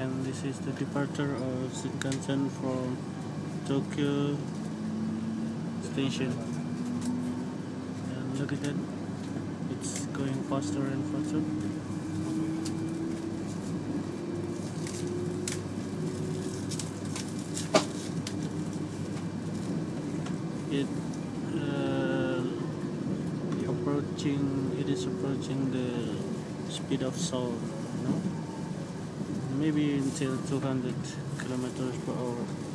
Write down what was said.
and this is the departure of Shinkansen from Tokyo station. And look at that, it's going faster and faster. It is approaching the speed of sound, maybe until 200 kilometers per hour.